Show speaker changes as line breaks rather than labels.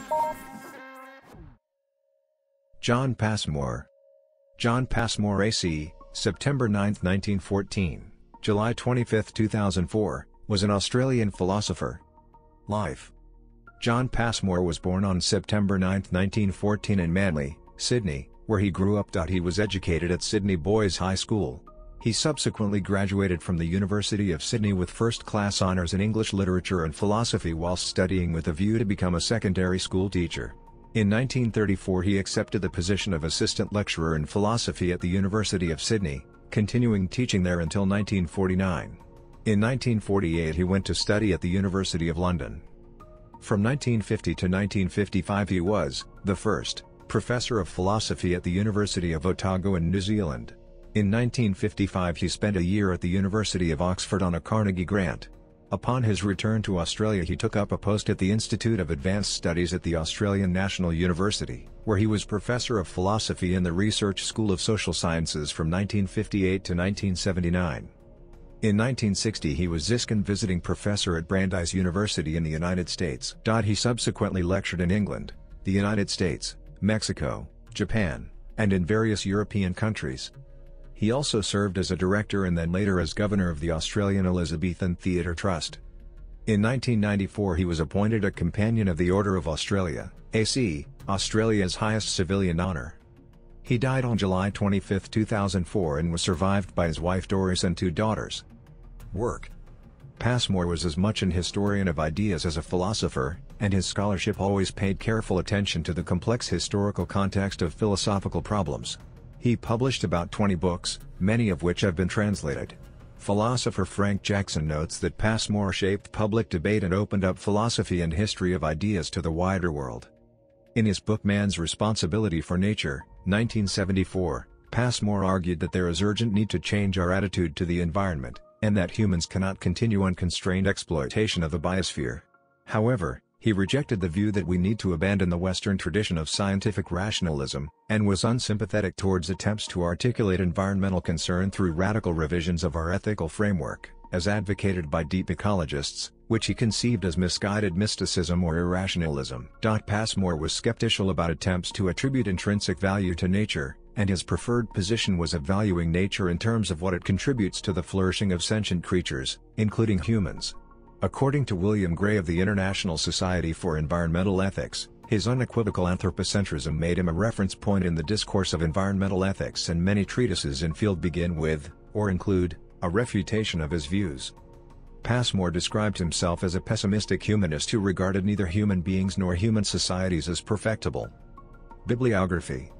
John Passmore. John Passmore AC, September 9, 1914, July 25, 2004, was an Australian philosopher. Life. John Passmore was born on September 9, 1914 in Manly, Sydney, where he grew up. He was educated at Sydney Boys High School. He subsequently graduated from the University of Sydney with first-class honours in English literature and philosophy whilst studying with a view to become a secondary school teacher. In 1934 he accepted the position of assistant lecturer in philosophy at the University of Sydney, continuing teaching there until 1949. In 1948 he went to study at the University of London. From 1950 to 1955 he was, the first, Professor of Philosophy at the University of Otago in New Zealand. In 1955 he spent a year at the University of Oxford on a Carnegie grant. Upon his return to Australia he took up a post at the Institute of Advanced Studies at the Australian National University, where he was Professor of Philosophy in the Research School of Social Sciences from 1958 to 1979. In 1960 he was Ziskin Visiting Professor at Brandeis University in the United States. He subsequently lectured in England, the United States, Mexico, Japan, and in various European countries. He also served as a director and then later as governor of the Australian Elizabethan Theatre Trust. In 1994 he was appointed a Companion of the Order of Australia, AC, Australia's highest civilian honour. He died on July 25, 2004 and was survived by his wife Doris and 2 daughters. Work. Passmore was as much an historian of ideas as a philosopher, and his scholarship always paid careful attention to the complex historical context of philosophical problems. He published about 20 books, many of which have been translated. Philosopher Frank Jackson notes that Passmore shaped public debate and opened up philosophy and history of ideas to the wider world. In his book Man's Responsibility for Nature, 1974, Passmore argued that there is urgent need to change our attitude to the environment, and that humans cannot continue unconstrained exploitation of the biosphere. However, he rejected the view that we need to abandon the Western tradition of scientific rationalism, and was unsympathetic towards attempts to articulate environmental concern through radical revisions of our ethical framework, as advocated by deep ecologists, which he conceived as misguided mysticism or irrationalism. Passmore was skeptical about attempts to attribute intrinsic value to nature, and his preferred position was of valuing nature in terms of what it contributes to the flourishing of sentient creatures, including humans. According to William Gray of the International Society for Environmental Ethics, his unequivocal anthropocentrism made him a reference point in the discourse of environmental ethics, and many treatises in field begin with, or include, a refutation of his views. Passmore described himself as a pessimistic humanist who regarded neither human beings nor human societies as perfectible. Bibliography.